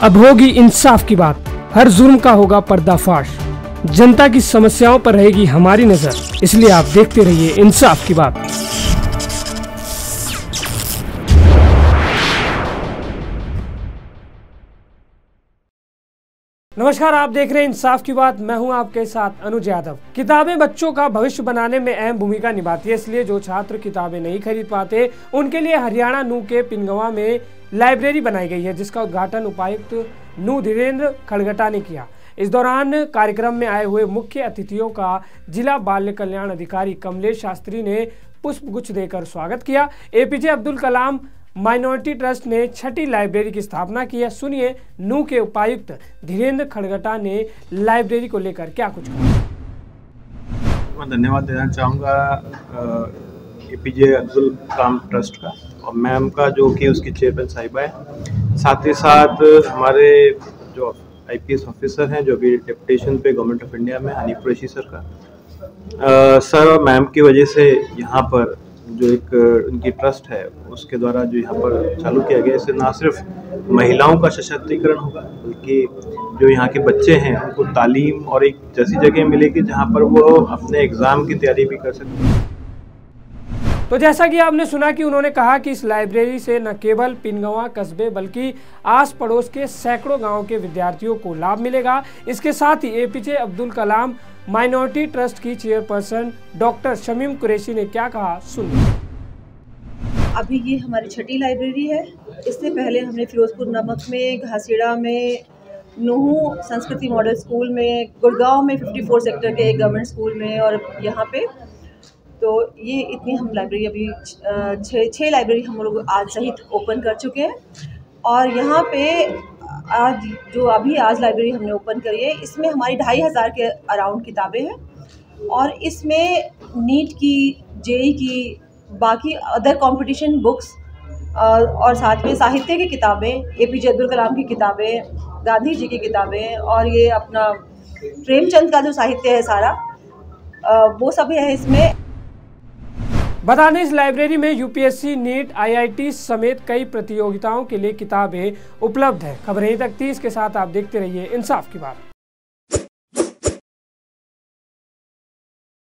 अब होगी इंसाफ की बात, हर जुर्म का होगा पर्दाफाश। जनता की समस्याओं पर रहेगी हमारी नजर, इसलिए आप देखते रहिए इंसाफ की बात। नमस्कार, आप देख रहे हैं इंसाफ की बात। मैं हूं आपके साथ अनुज यादव। किताबें बच्चों का भविष्य बनाने में अहम भूमिका निभाती है, इसलिए जो छात्र किताबें नहीं खरीद पाते उनके लिए हरियाणा नू के पिनगवा में लाइब्रेरी बनाई गई है, जिसका उद्घाटन उपायुक्त नू धीरेन्द्र खड़गटा ने किया। इस दौरान कार्यक्रम में आए हुए मुख्य अतिथियों का जिला बाल कल्याण अधिकारी कमलेश शास्त्री ने पुष्पगुच्छ देकर स्वागत किया। APJ Abdul Kalam minority trust ने छठी लाइब्रेरी की स्थापना की है। सुनिए नू के उपायुक्त धीरेन्द्र खड़गटा ने लाइब्रेरी को लेकर क्या कुछ कहा। मैं धन्यवाद देना चाहूँगा एपीजे अब्दुल कलाम ट्रस्ट का और मैम का, जो कि उसकी चेयरमैन साहिबा है। साथ ही साथ हमारे जो आईपीएस ऑफिसर हैं, जो भी डेपुटेशन पे गवर्नमेंट ऑफ इंडिया में हनी कुरैशी सर का, सर और मैम की वजह से यहाँ पर जो एक उनकी ट्रस्ट है उसके द्वारा जो यहाँ पर चालू किया गया, इससे ना सिर्फ महिलाओं का सशक्तिकरण होगा, बल्कि जो यहाँ के बच्चे हैं उनको तालीम और एक जैसी जगह मिलेगी जहाँ पर वो अपने एग्ज़ाम की तैयारी भी कर सकते हैं। तो जैसा कि आपने सुना कि उन्होंने कहा कि इस लाइब्रेरी से न केवल पिनगवा कस्बे बल्कि आस पड़ोस के सैकड़ों गाँव के विद्यार्थियों को लाभ मिलेगा। इसके साथ ही APJ Abdul Kalam minority trust की चेयरपर्सन डॉक्टर शमीम कुरैशी ने क्या कहा, सुनिए। अभी ये हमारी छठी लाइब्रेरी है। इससे पहले हमने फिरोजपुर नमक में, घासीड़ा में, नूहू संस्कृति मॉडल स्कूल में, गुड़गांव में 54 सेक्टर के एक गवर्नमेंट स्कूल में और यहाँ पे, तो ये इतनी हम लाइब्रेरी अभी छः लाइब्रेरी हम लोग आज सहित ओपन कर चुके हैं। और यहाँ पे आज लाइब्रेरी हमने ओपन करी है, इसमें हमारी 2500 के अराउंड किताबें हैं और इसमें नीट की, जेई की, बाकी अदर कंपटीशन बुक्स और साथ में साहित्य की किताबें, एपीजे अब्दुल कलाम की किताबें, गांधी जी की किताबें और ये अपना प्रेमचंद का जो साहित्य है सारा, वो सब है इसमें। बता दें, इस लाइब्रेरी में यूपीएससी, नीट, आईआईटी समेत कई प्रतियोगिताओं के लिए किताबें उपलब्ध है। खबर यहीं तक थी। इसके साथ आप देखते रहिए इंसाफ की बात।